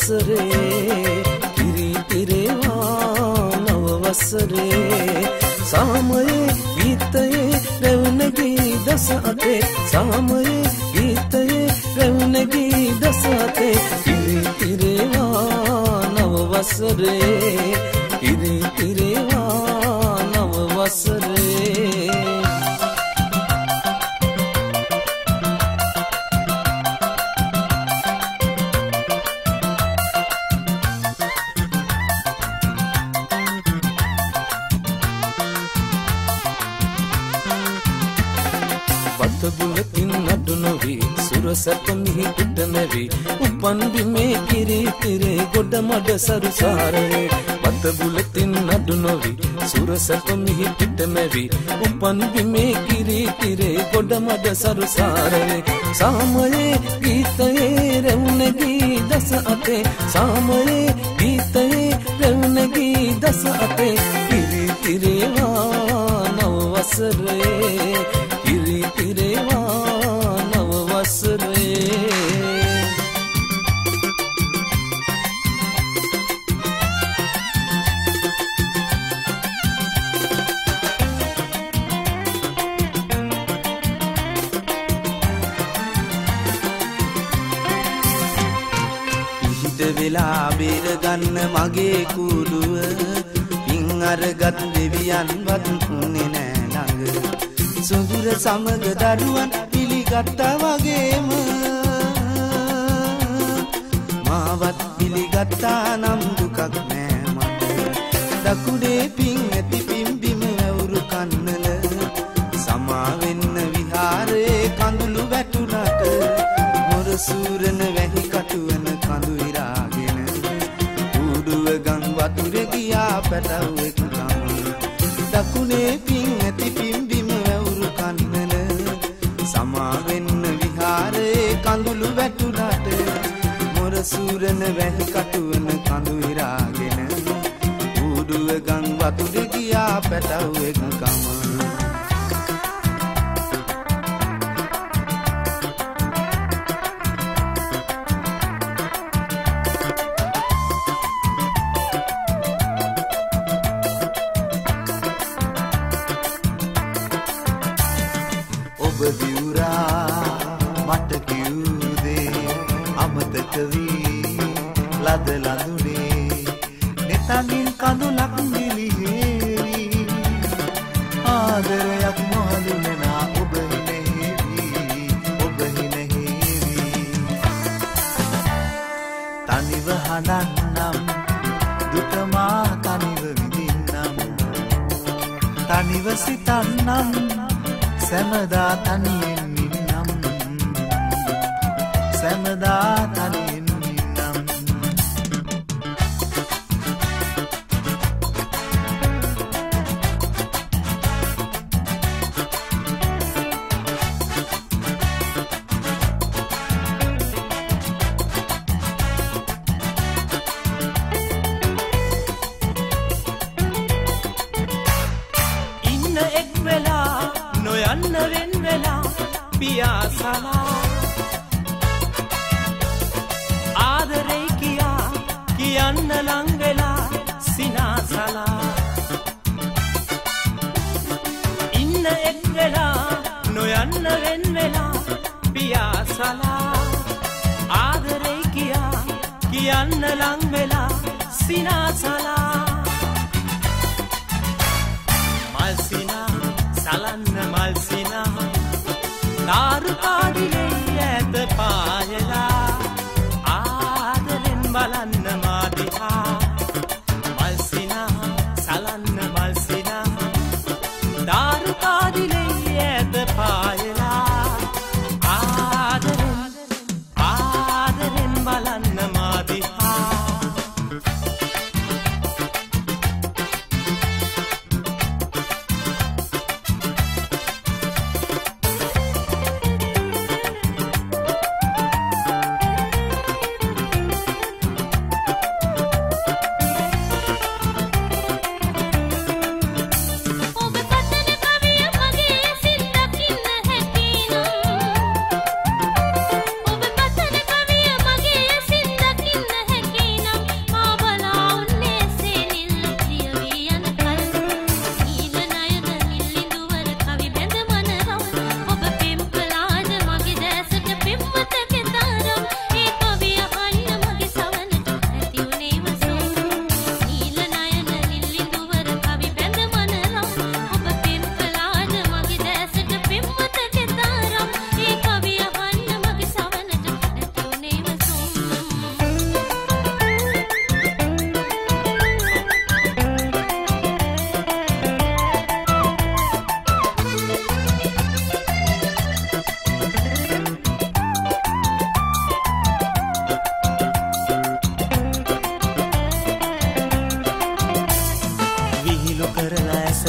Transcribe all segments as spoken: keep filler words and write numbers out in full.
වසරේ කිරි පිරේවා නව වසරේ සාමයේ ගීතයේ රැවුනගී දස අතේ සාමයේ ගීතයේ රැවුනගී දස අතේ කිරි පිරේවා නව වසරේ කිරි පිරේවා නව වසරේ බුලකින් නඩු නොවි සුරසත මිහි පිට නැවි උපන් බිමේ කිරි තිරේ ගොඩ මඩ සරුසාරේ බත බුලකින් නඩු නොවි සුරසත මිහි පිට නැවි උපන් බිමේ කිරි තිරේ ගොඩ මඩ සරුසාරේ සාමයේ ගීතයේ රැවුනගී දස අතේ සාමයේ ගීතයේ රැවුනගී දස අතේ කිරි තිරේවා නව වසරේ කිරි පිරේවා නව වසරේ පිහිට වෙලා බේර ගන්න මගේ කුඩුව පින් අරගත් දෙවියන්වත් උන්නේ නෑ ළඟ සුඳුර සමග දරුවන් පිළිගත්තා වගේම මාවත් පිළිගත්තා නම් දුකක් නෑ මට දකුඩේ පින් ඇති පිම්බිම ඇවුරු කන්නල සමා වෙන්න විහාරේ කඳුළු වැටුනට මොර සූරන වැහි කටුවන කඳු ඉරාගෙන ඌඩුව ගම් වතුරේ ගියා පැටවෙක් තම දකුණේ පින් ඇති පිම්බිම සමා වෙන්න විහාරේ කඳුළු වැටුනට මොර සූරන වැහි කටුවන කඳු ඉරාගෙන ඌඩුව ගම් වතුරේ ගියා පැටවෙක් කම මට කිව්දේ අමතක වී ලද ලඳුනේ නෙතමින් කඳුලක් නිලිහෙවි ආදරයක් මොහලුනා ඔබ හිනෙහිවි ඔබ හිනෙහිවි තනිව හඬන්නම් දුක මා තනිව විඳින්නම් තනිව සිතන්නම් සැමදා තනියෙන් ඉන්නම් සැමදා තනියෙන් ඉන්නම් ඉන්න එක් වෙලා නොයන්න වෙන් වෙලා පියාසලා ආදරේ කියා කියන්න ලං වෙලා සිනාසලා ඉන්න එක් වෙලා නොයන්න වෙන් වෙලා පියාසලා ආදරේ කියා කියන්න ලං වෙලා සිනාසලා මල් සිනා සලන්න මල් සිනා තාරු කාඩිලේ ඇත පායලා ආදරෙන් බලන්න මාදිහා මල් සිනා සලන්න මල් සිනා තාරු කාඩිලේ ඇත පායලා ආදරෙන් ආදරෙන් බලන්න මාදිහා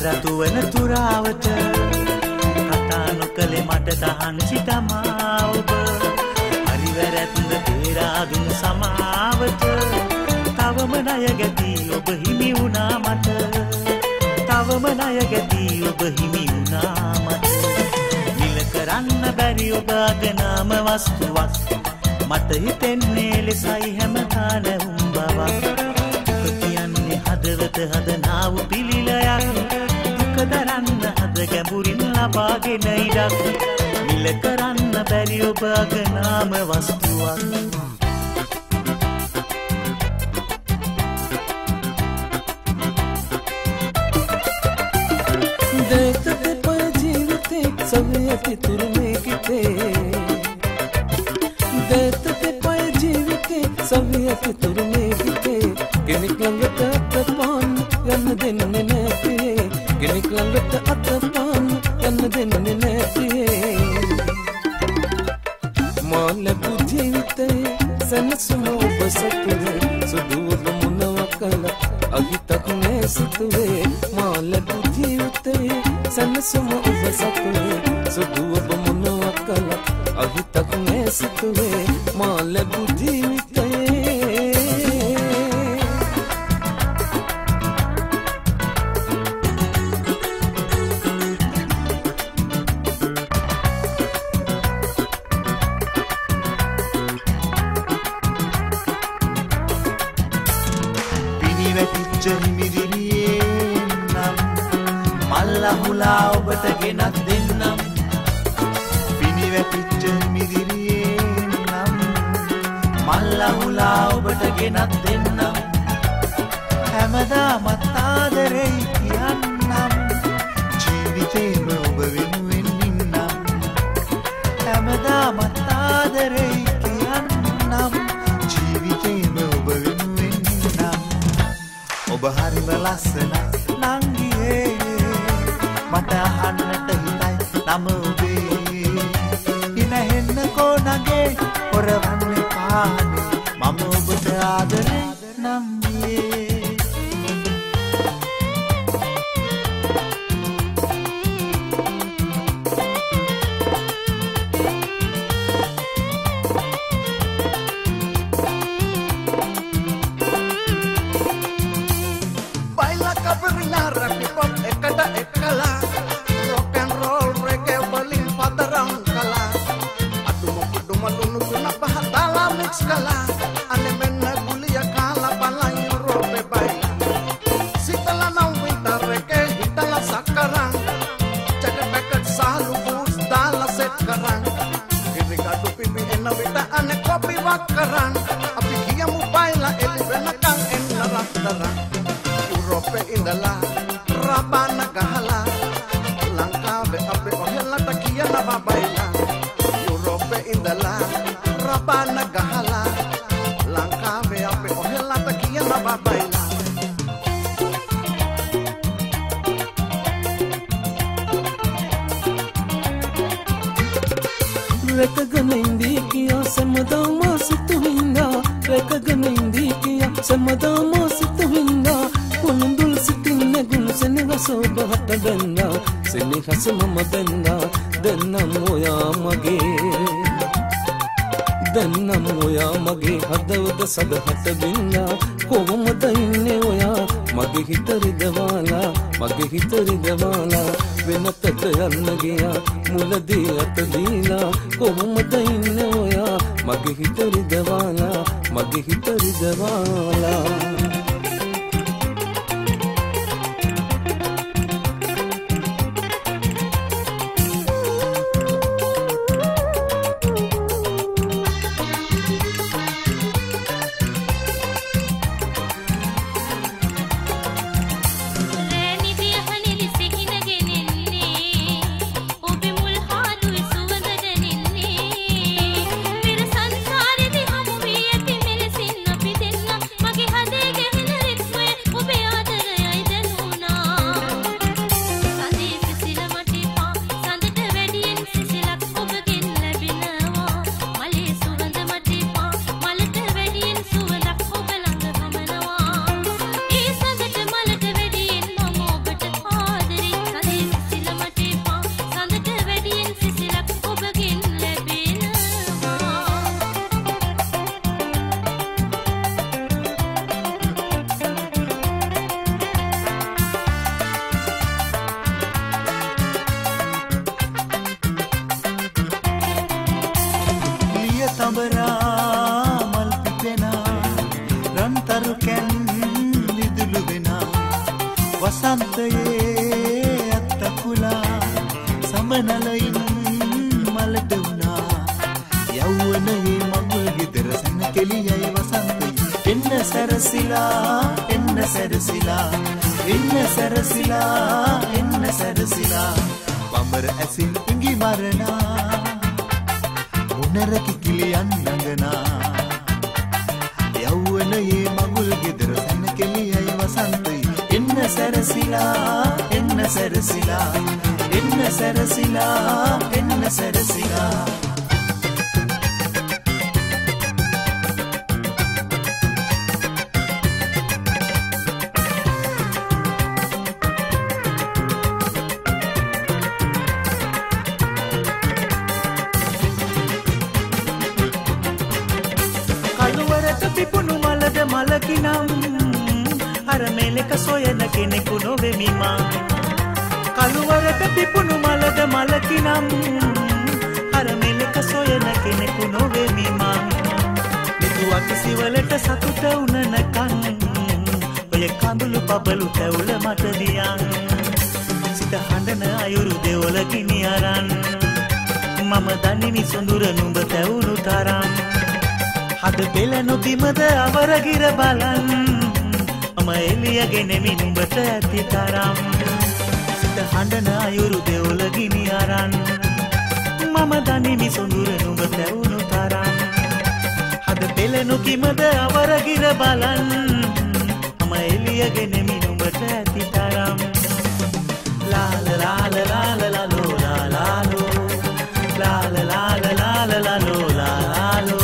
රතු වන තුරාවට කතා නොකලේ මට තහන්සි තමා ඔබ හරි වැරැද්ද තේරා දුන් සමාවට තවම ණය ගැති ඔබ හිමි වුණා මට තවම ණය ගැති ඔබ හිමි වුණා මට නිල කරන්න බැරි ඔබ අගනාම වස්තුවක් මට හිතෙන්නේ ලෙසයි හැමදාම උඹවක් කියන්නේ හදවත හදනාව පිළිලයක් දුක දරන්න හද ගැඹුරින් ලබාගෙන ඉඩක් නිල කරන්න බැරි ඔබ අගනාම වස්තුවක් देखते पर जीवते सवियति तुरमे किते देखते पर जीवते सवियति तुरमे किते කෙනෙක් ළඟට අතපන් යන්න දෙන්නේ නැතිේ කෙනෙක් ළඟට අතපන් යන්න දෙන්නේ නැතිේ මොළ බුද්ධිතේ සනසුම ඔබ සතුවේ සුදුව මොනවා කළා අහිතක් නැසිතුවේ මොළ බුද්ධිතේ සනසුම ඔබ සතුවේ සුදුව මොනවා කළා අහිතක් නැසිතුවේ මොළ බුද්ධිතේ මල්ලහුලා ඔබට ගෙනත් දෙන්නම් පිනිවැටිච්ච මිදිරියේ නම් මල්ලහුලා ඔබට ගෙනත් දෙන්නම් හැමදාමත් ආදරෙයි කියන්නම් ජීවිතේම ඔබ වෙනුවෙන් ඉන්නම් හැමදාමත් ආදරෙයි කියන්නම් ජීවිතේම ඔබ වෙනුවෙන් ඉන්නම් ඔබ හරිම ලස්සනයි නංගියේ මට අහන්නට හිතයි නම ඔබේ ඉනහෙන්න කොනගේ හොරවන්නේ පානේ මම ඔබට ආදරේ නම්මියේ baila cabrilla rap hop ekada ekala rock and roll reggae balin padarang kala adumo kudumo lunu na bahatala mix kala ane menna gulia kala bala Europe baila sitala na winter reggae hitala sakarang jaga packet salu boots dala set karang irika tu pipi ena vita ane kopi wakaran api kia mu baila eli benakang enna raktarang Europe indala rabana gahala langka be ape ohela takia na babaila Europe indala rabana gahala langka be ape ohela takia na babaila rekagamendi kiya samadama situhinda rekagamendi kiya samadama situhinda kunundul sitinne gun senega soba hatadanda senehas mama benda dennam oya mage dennam oya mage hadawda sadhat binna කොහොමද ඉන්නේ ඔයා මගේ හිත රිදවාලා මගේ හිත රිදවාලා වෙනතට යන්න ගියා මුලදී අත දීලා කොහොමද ඉන්නේ ඔයා මගේ හිත රිදවාලා මගේ හිත රිදවාලා Hade රන්තරු කැන් විදුලු වෙනා වසන්තයේ අත්තකුලා සමනලයින් මලට වුණා යව්වනයේ මඟුල් ගෙදර සැන කෙලියයි වසන්තයි එන්න සැරසිලා එන්න සැරසිලා එන්න සැරසිලා එන්න සැරසිලා වඹර ඇසින් ඉඟි මරණා මොනර කිකිලියන් නඟනා යව්වනයේ මඟුල් ගෙදර සැන කෙලියයි වසන්තයි එන්න සැරසිලා එන්න සැරසිලා එන්න සැරසිලා එන්න සැරසිලා මලකිනම් අර මෙලක සොයන කෙනෙකු නොවෙමි මං කළුවරක පිපුණු මලද මලකිනම් අර මෙලක සොයන කෙනෙකු නොවෙමි මං නිදුවක් සිවලට සතුට උනනකන් ඔය කඳුළු බබලු තැවුල මට දියන් සිත හඬන අයුරු දෙවොල ගිනි අරන් මම දනිනි සොඳුර නුඹ තැවුණු තරම් හද පෙළනු බිමද අවරගිර බලන් මම එළියගෙන මිනුඹට ඇති තරම් සිත හඬන අයුරු දෙවොල ගිනි අරන් මම දනිමි සොඳුර නුඹ තැවුණු තරම් හද පෙළනු බිමද අවරගිර බලන් මම එළියගෙන මිනුඹට ඇති තරම් ලාල ලාල ලාල ලාලෝ ලාලාලෝ ලාල ලාල ලාල ලාලෝ ලාලාලෝ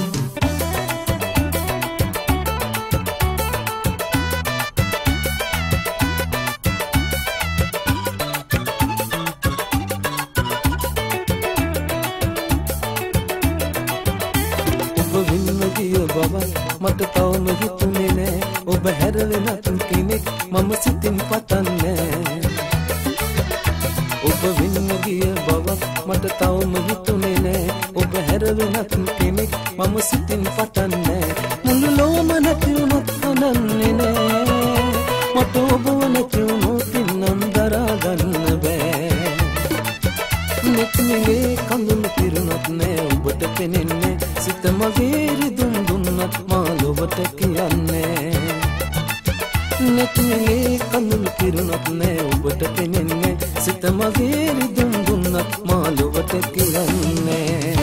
මට තවම හිතුනේ නෑ ඔබ හැරෙන නතුන් කෙනෙක් මම සිතින් පතන්නේ ඔබ වෙන්න ගිය බවක් මට තවම හිතුනේ නෑ ඔබ හැරෙන නතුන් කෙනෙක් මම සිතින් පතන්නේ මුළු ලෝම නැති වුණත් අනන්නේ නෑ මට ඔබ නැති වුණොත් නම් දරා ගන්න බෑ නෙත්නිලේ කඳුළු පිරුණත් නෑ ඔබට පෙනෙන්නේ සිත මගේ රිදුම් දුන්නත් මා ලොවට කියන්නේ නෙත්නිලේ කඳුළු පිරුණත් නෑ ඔබට පෙනෙන්නේ සිත මගේ රිදුම් දුන්නත් මා ලොවට කියන්නේ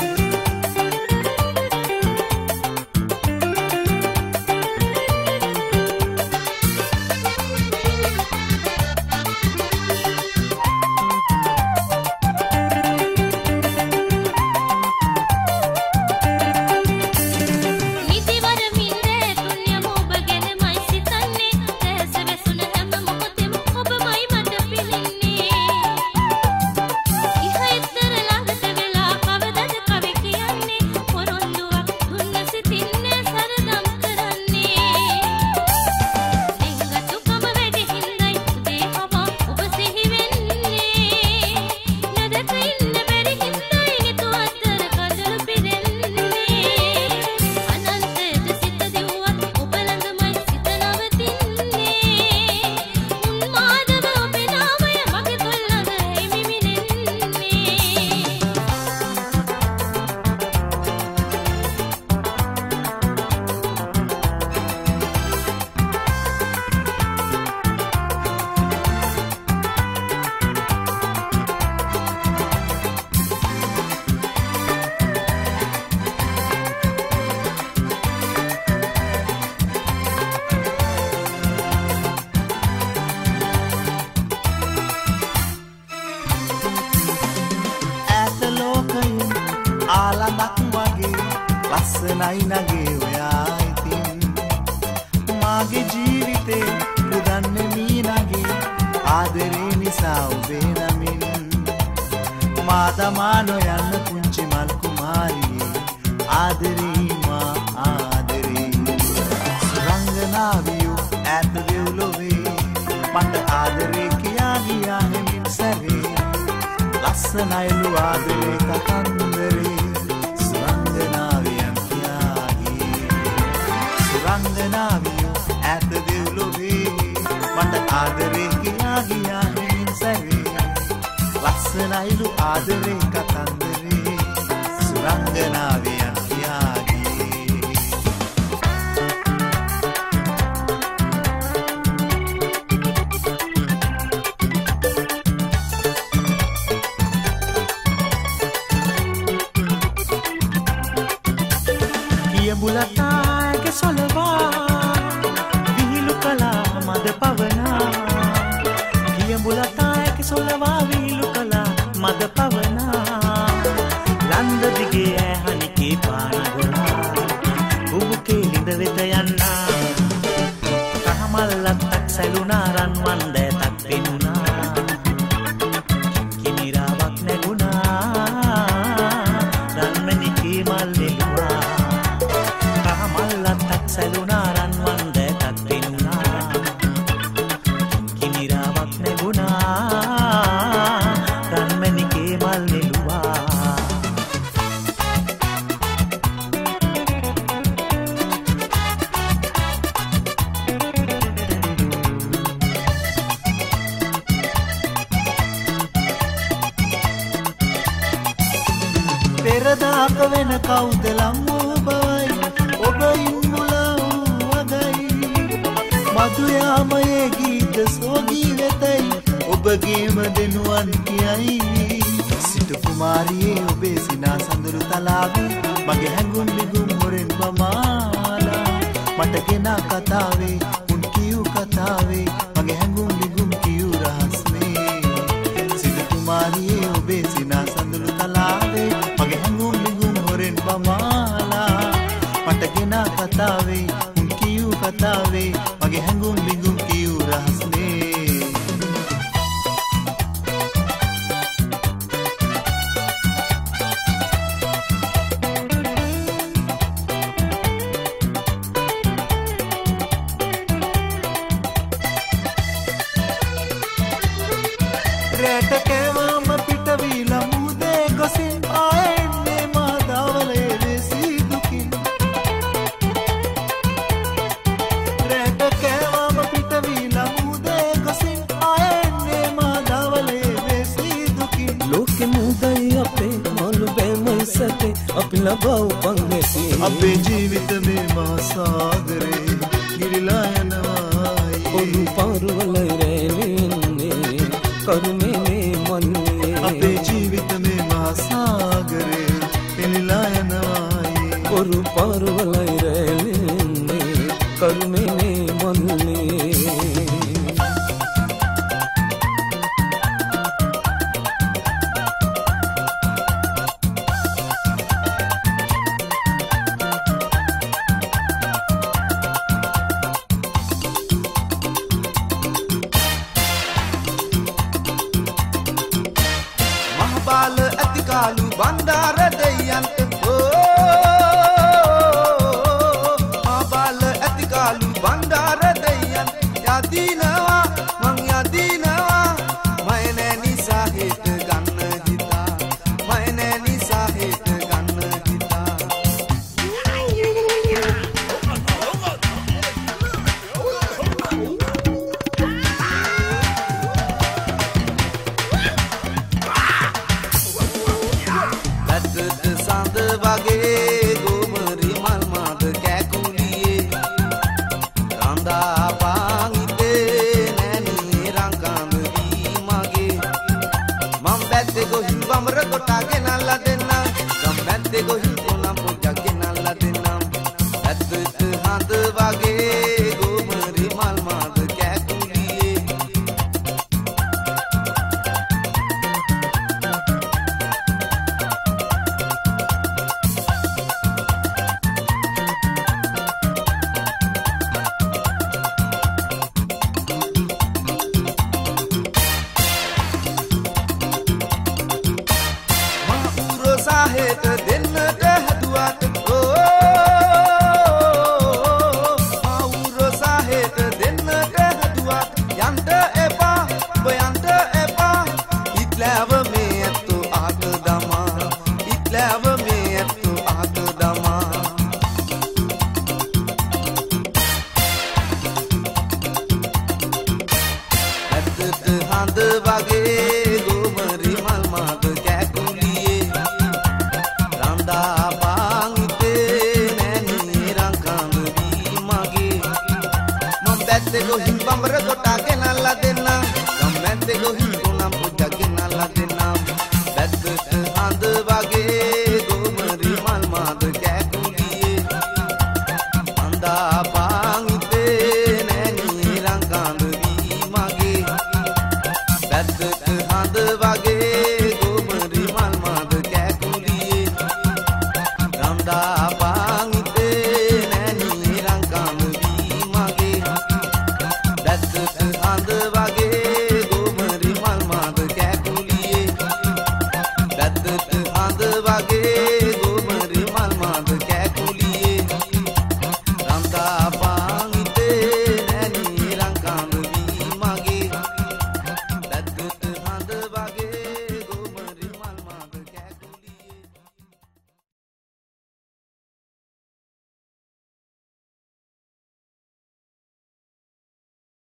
ලස්සනයි නගේ ඔයා ඉතින් මාගේ ජීවිතේ පුදන්නේ මීනගේ ආදරේ නිසා ඔබේ නමින් මා තමා නොයන්න පුංචි මල් කුමාරියේ ආදරේ මා ආදරේ සුරංගනාවියෝ ඈත දෙව්ලොවේ මට ආදරේ කියා ගියා නෙමින් සැරේ ලස්සනයිලු ආදරේ කතන්දරේ සුරංගනාවියන් කියාගේ සුරංගනාවියෝ ඈත දෙව්ලොවේ මට ආදරේ කියා ගියා හෙමින් සැරේ ලස්සනයිලු ආදරේ කතන්දරේ සුරංගනාවියන් කියාගේ කියඹුලතාගේ සොලවා විහිළු කලා මද පවනා කියඹුලතාගේ සොලවා විහිළු කලා මද පවනා ලන්ද දිගේ ඇහනිකේ පානගොලා බුබුකේ ලිඳ වෙත යන්නා කහමල්ලත්තක් සැලුනා රන්වන් දෑතක් පෙනුනා කිමිරාවක් නැගුණා රන්මැණිකේ මල් නෙළුවා කහමල්ලත්තක් සැලුනා රන්වන් දෑතක් පෙනුනා කිමිරාවක් නැගුණා රන්මැණිකේ මල් නෙළුවා පෙරදාක වෙන කවුද ලම්වූ බවයි ඔබ ඉන්මුල වූ වගයි මధుයාමයේ ගීත සෝගී වෙතයි ඔබගේම දෙනුවන් කියයි සිටු කුමාරියේ ඔබේ සිනා සඳුරු තලාවේ මගේ හැඟුම් මිගුම් හොරෙන් පමාලා මට ගෙනා කතාවේ උන් කියූ කතාවේ මගේ හැඟුම් මිගුම් කියූ රහස්නේ සිටු කුමාරියේ ඔබේ සිනා සඳුරු තලාවේ මගේ හැඟුම් මිගුම් හොරෙන් පමාලා මට ගෙනා කතාවේ උන් කියූ කතාවේ මගේ හැඟුම් මිගුම් කියූ රහස්නේ රැට කෑවම පිටවීලා මුදේ ගොසින් ආයෙන්නේ මාදවලේ වෙසී දුකින් රැට කෑවම පිටවීලා මුදේ ගොසින් ආයෙන්නේ මාදවලේ වෙසී දුකින් ලෝකෙ මුදයි අපේ මලු බෑමයි සැතේ අපි ලබා උපන්ගෙති අපේ ජීවිත මේ මහා සාගරේ ගිරිලා යනවායි ඔලු පාරුවලයි රැලෙන්නේ කරුමේ මේ මන්නේ අපේ ජීවිත මේ මහා සාගරේ පෙනිලා යනවායි ඔරු පාරුවලයි රැලෙන්නේ කරුමේ මේ මන්නේ මහබාල ඇතිකාලු බණ්ඩාර දෙයන්ට මහබාල ඇතිකාලු බණ්ඩාර දෙයන් යදිනවා මං යදිනවා මයනෑ නිසා හේත ගන්න හිතා මයනෑ නිසා හේත ගන්න හිතා වැද්දට සඳ වගේ ගෝමරි මල් මාද කැකුලියේ රඳා පාංගිතේ නෑනේ රංකඳ වී මගේ මම් බැද්දේ ගොහින් වමර කොටා ගෙනල්ලා දෙන්නම් ගම් බැද්දේ ගොහින් කොනම් පොඩ්ඩක් ගෙනල්ලා දෙන්නම් වැද්දට හඳ වගේ ගෝමරි මල් මාද කැකුලියේ සාහෙත දෙන්නට හැදුවට ඇත්තේ ගොහින් බඹර කොටා ගෙනල්ලා දෙන්නම් ගම් ඇත්තේ ගොහින් ගුණම් පුජා ගෙනල්ලා දෙන්නම් වැද්දට හඳ වගේ ගොමරි මල් මාද කැකුලියේ අඳා පාංිතේ නෑනී රංගාඳ වී මගේ වැද්දට හඳ වගේ ගොමරි මල් මාද කැකුලියේ රඳා